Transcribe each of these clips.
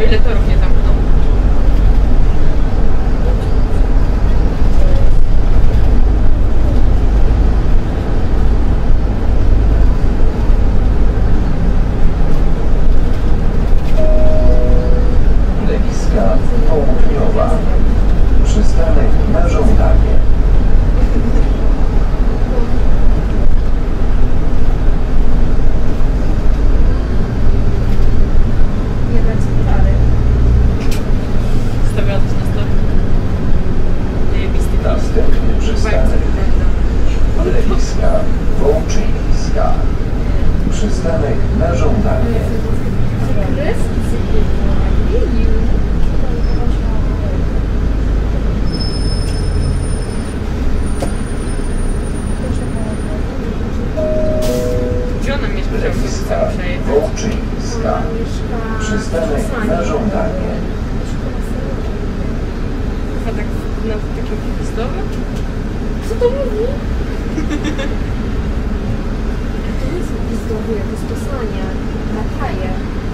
O ile torów nie zamkną. Lewiska Południowa. Przystanek na żądanie. Następny przystanek Lewiska Wołczyńska. Przystanek na żądanie. Gdzie ona mieszka? Lewiska Wołczyńska. Przystanek na żądanie. A tak na takim listowym? Co to mówi? To nie są pizdowy, to jest posłania. Lataje.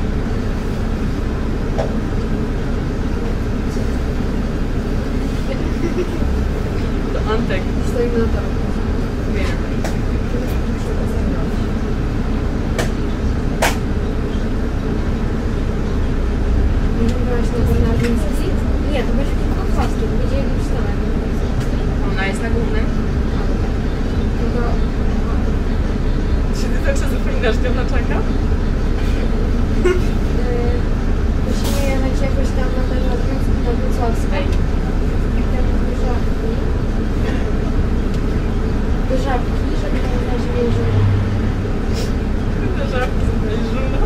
To Antek. Stoimy na torku. Wiem. Nie wybrałeś na Bernardyński? Nie, to będzie tylko kwaskie, to będzie jakiś stanek. Ona jest na głównym. No to... Czy ty tak się zapominasz Gawlaczaka? Musimy jechać jakoś tam na Bernardyński, na Wrocławskiej. I tam do Żabki. Do Żabki, żeby tam na zwierzę. Te żabki znajdziemy.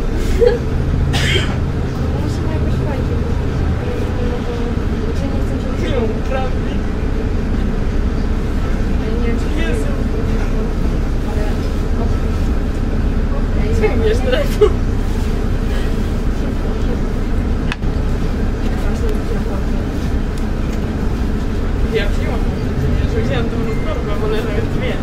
Musimy jakoś fajnie. Czy nie chcę się Chwilą, prawda? nie wiem, czy Jezu. ale... Okej. Co wiesz, telefon? Ja wzięłam. Ja już wzięłam tą rozprawę, bo leżały dwie.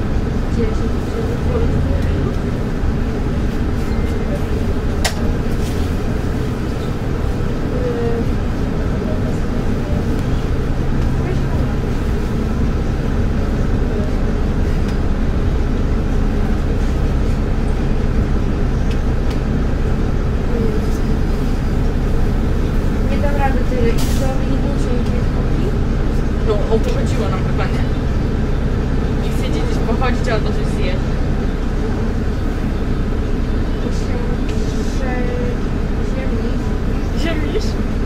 Nie dam rady tyle i to nie muszę mieć koki. No, o to chodziło nam chyba, nie? Nie chcecie gdzieś pochodzić, albo coś zjeść. Ziemnisz?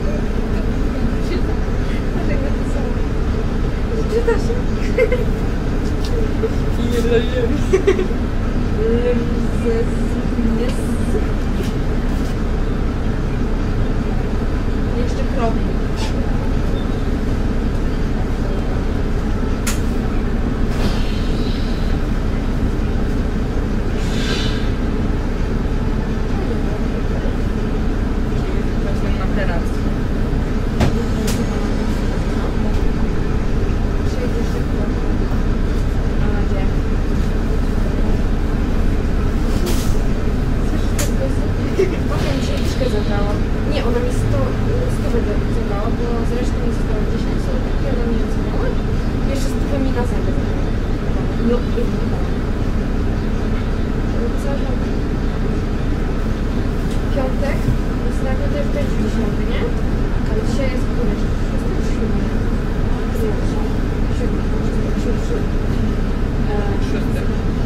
Czyta się. I nie dla ziemi. Jeszcze kroki. Właśnie na teraz. Przejdzie szybko. Mam nadzieję. Potem mi się troszkę zadała. Nie, ona mi 100 zadała, bo zresztą mi zostało 10 złotych i ona mi ją zadała. Jeszcze 100 mi na zęby zadała. No i co robię? Piątek, ostatnio to jest też 10, nie? Ale dzisiaj jest któryś? 7. Szósty.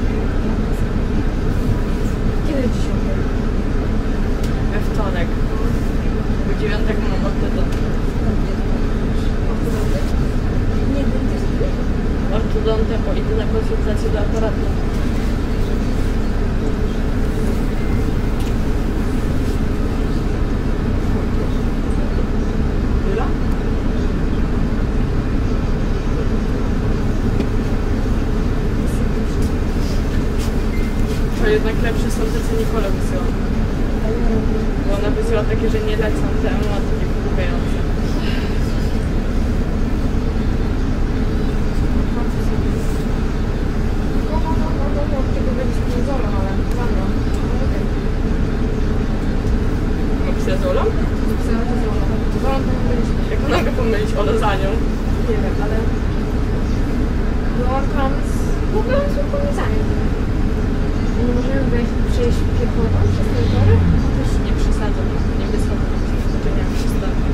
Kiedy 10? We wtorek. Bo dziewiątek mam ortodontę. Nie, dentysty? Ortodontę, bo idę na konsultację do aparatu. Tyle? To jednak lepsze są te, co Nikola wysyła. Bo ona wysyła takie, że nie lecą te emocje wkupiające. Tego będzie sponsora, ale rano. Opcja z Olą? Jak mogę pomylić Olę za nią? Nie wiem, ale... Byłam z... W ogóle z upowiedzaniem. Nie możemy wejść, przejść piechotą przez te tory? Też nie przesadzę, nie wysoko. To nie mam przystępnych.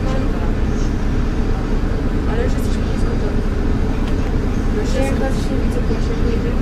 Ale już jesteśmy blisko toru. Ja jak was nie widzę, to się nie wiem.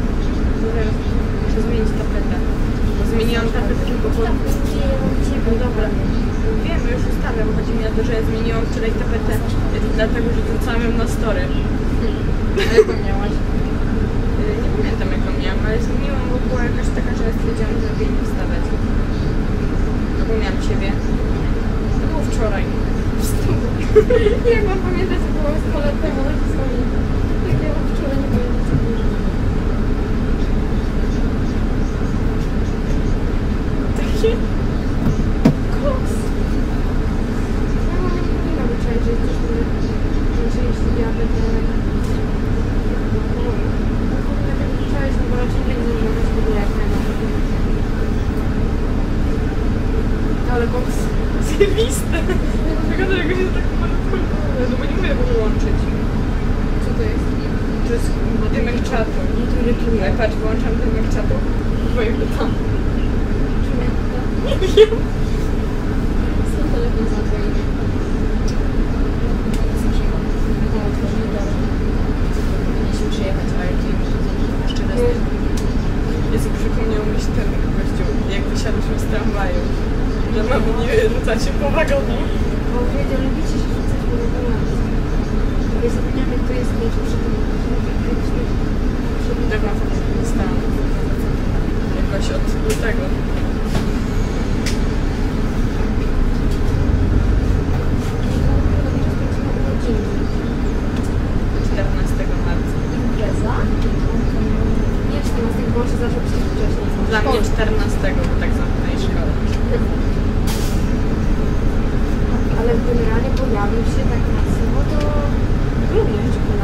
Muszę zmienić tapetę. Bo zmieniłam tapetę tylko po... No dobra. Wiem, już ustawiam. Chodzi mi o to, że ja zmieniłam wczoraj tapetę dlatego, że wrzucałam ją na story. Ale jaką miałaś? Nie pamiętam jaką miałam, ale zmieniłam, bo była jakaś taka, że stwierdziłam, że lepiej nie wstawać. No bo miałam ciebie. To było wczoraj. Jak mam pamiętać, co było 100 lat temu na historii? Jak ja wczoraj nie pamiętam, co było. Takie? Koks. Ja mam nie powinna wyczaić, że jesteśmy... że jeśli ja będę... Wyczaić, no bo raczej nie będę mogła w ogóle jak najbardziej. Ale koks... Zjebiste. Wygląda jakoś jest tak malutko. No bo nie mogę go wyłączyć. Co to jest? To jest dymek czatu. Ale patrz, wyłączam dymek czatu. Twoje pytam. Czy mnie to? Nie wiem. Co telefon za twoje imię? Powinniśmy przyjechać, a jak jeszcze raz. Jezu, przypomniał mi się ten gościu, jak wysiadłyśmy z tramwaju. Że mamy nie rzucać się po wagonu. Bo wiedział, lubicie się rzucać po wagonu. Ja zapomniałam, jak to jest jeszcze przy tym. Dobra, dostałam. Jakoś od lutego. Impreza? Nie 14, bo on się zaczął przecież wcześniej. Dla mnie 14, bo tak zamknęli szkołę. Ale generalnie pojawił się tak masowo to grudnia chyba.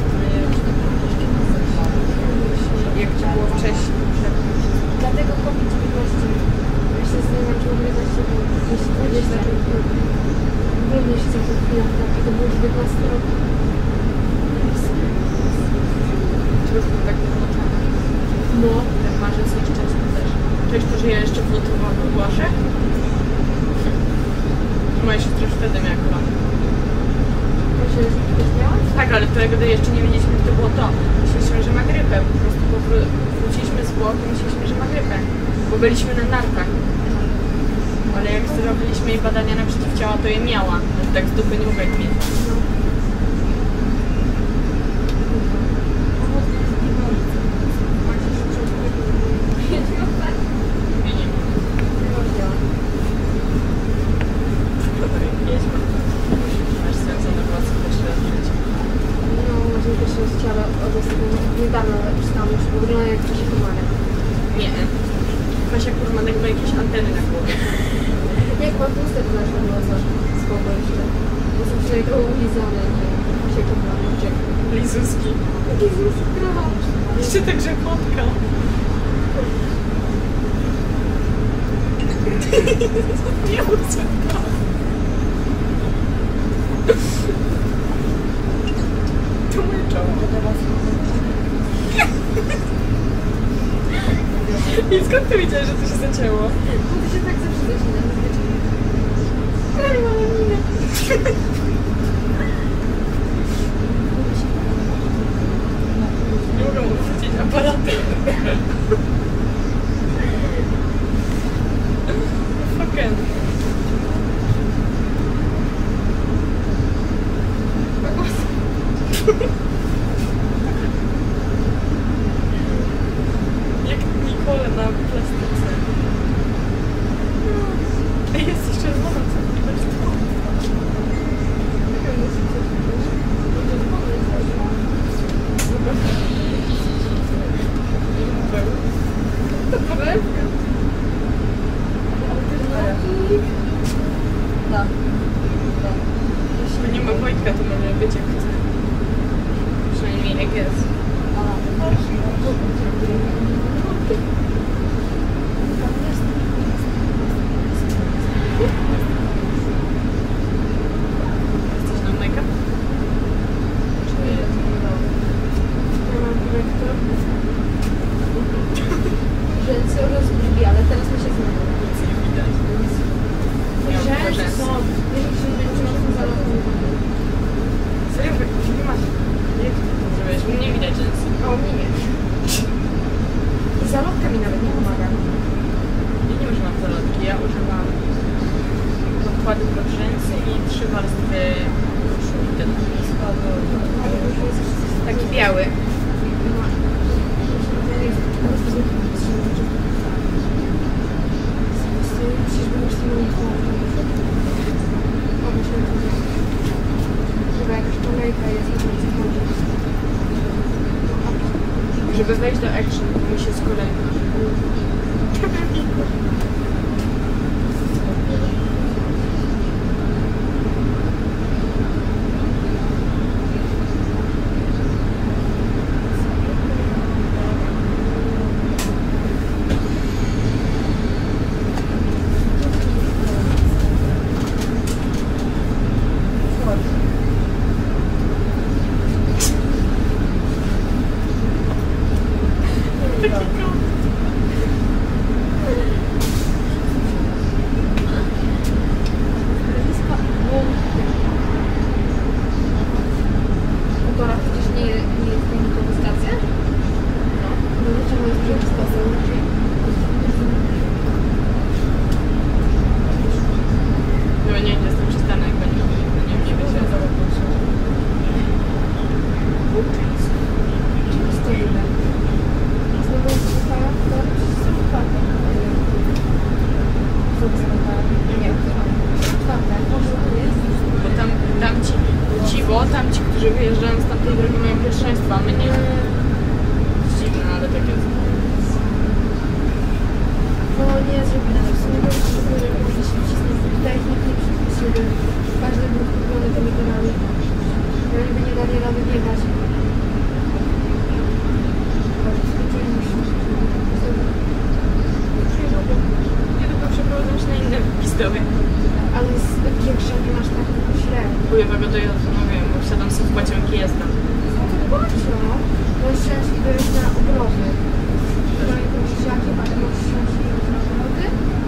Jak ci było wcześniej? Dlatego COVID-19. Ja się zastanawiam, czy w ogóle właśnie jeśli 20 grudnia się zaczął chwilę, tak, i to było 19 rok. Czy już był tak wyłączony? No. Ten marzec nieszczęsny też. To jeszcze, że ja jeszcze wlotowałam we Włoszech? Moja siostra już wtedy miała chyba. Myślę, że ktoś miała? Tak, ale wtedy jeszcze nie wiedzieliśmy, kto było to. Myśleliśmy, że ma grypę. Po prostu wróciliśmy z Włoch i myśleliśmy, że ma grypę. Bo byliśmy na nartach. Ale jak zrobiliśmy jej badania na przeciwciała, to je miała. No tak z dupy nie mogła ich mieć. No. Masz związane włosy też życie. No, może też jest ciało od ostatniego. Niedawno czytałam już, bo wygląda jak coś pomaga. Nie. Masz jak kurmanek ma jakieś anteny na głowie. Jak mam tłuste, to nasz było coś spoko jeszcze. Bo są wszelkie ulizane, że się kocham, uciekł. Lizuski. Jezus, krowa. Jeszcze ta grzechotka. Nie chcę. To moje czoło. I skąd ty wiedziałeś, że to się zacięło? Bo to się tak zawsze zaczyna, zazwyczaj. Ale mam minę. Nie mogę uchwycić aparaty. Fucking. Jak Nicole na plastyce. Ej, jest jeszcze znowu co? Tak. Jeśli nie ma Wojtka, to może być jak chce. Przynajmniej jak jest. nakłady do dżinsy i 3 warstwy koszuli. Taki biały. Chyba jakaś kolejka jest, Żeby wejść do action, to mi się z kolejką. Tamci, którzy wyjeżdżają z tamtej drogi, mają pierwszeństwo, a my nie. Dziwne, ale tak jest. No nie zrobimy w sumie to żeby się wcisnąć tutaj nie przypisuje. Każdy był kupiony tymi torami. Oni by nie dali rady biegać. Nie, tylko przeprowadzam się na inne pizdowie. Ale z większa nie masz tak źle. Chujowego to ja no wiem, bo wsiadam sobie w pociąg i jestem. Pociąg? Możesz wsiąść i dojść na ogrody. To jakąś siakiem, ale możesz wsiąść i dojść na ogrody.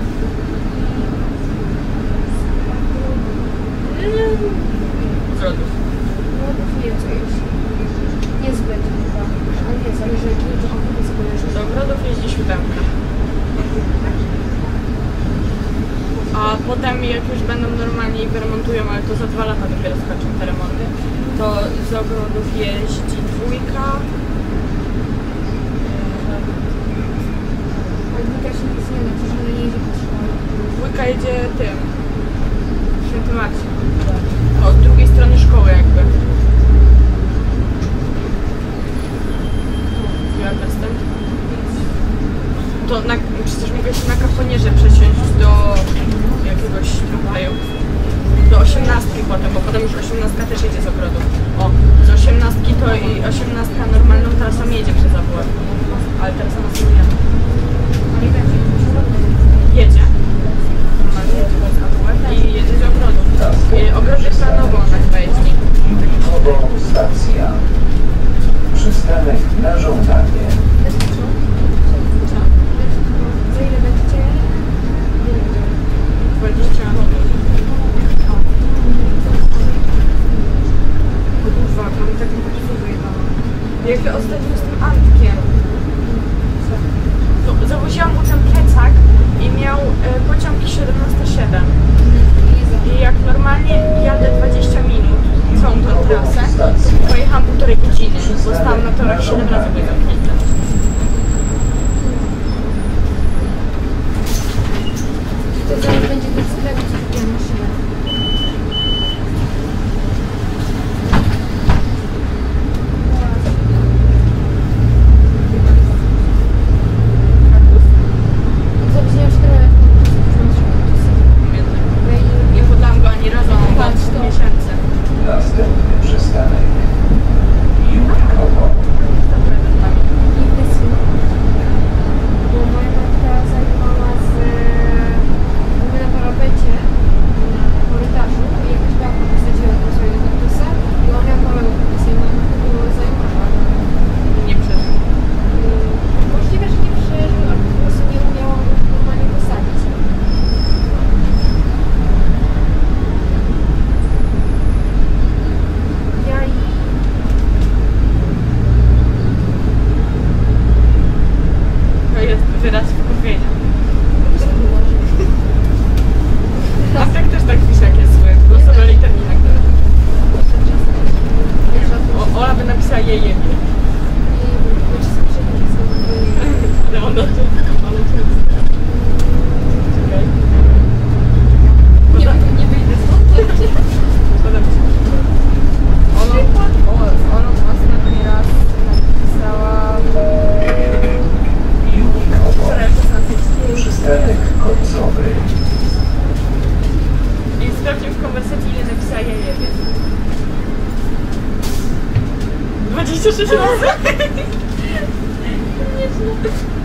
Zrodów. Ogrodów nie co jest. Niezbyt chyba. Ale nie, zależy jaki to ogród spoleży. Do ogrodów jeździ siódemka. A potem jak już będą normalnie i wyremontują, ale to za 2 lata dopiero skończą te remonty, to z ogrodów jeździ 2. Ale dwójka się nic nie da, przecież ona nie jedzie po szkole. 2 jedzie tym. Święty Marcin. Od drugiej strony szkoły jakby. Jak jestem? To przecież mogę się na kaponierze przesiąść do jakiegoś tramwaju. Do 18 potem, bo potem już 18 też jedzie z ogrodu. O, z 18 to i 18 normalną trasą jedzie przez AWF. Ale teraz ona sobie nie. Jedzie. Normalnie jedzie przez AWF i jedzie z ogrodu. Ogrody planowo na chyba jeździ. Nową stacja. Przystanek na żądanie. Za ile będziecie? 20 Kurwa, to mi tak nie wyjechała. Jak ostatnio z tym Antkiem. To zawoziłam mu ten plecak i miał Przyszło. Koniecznie.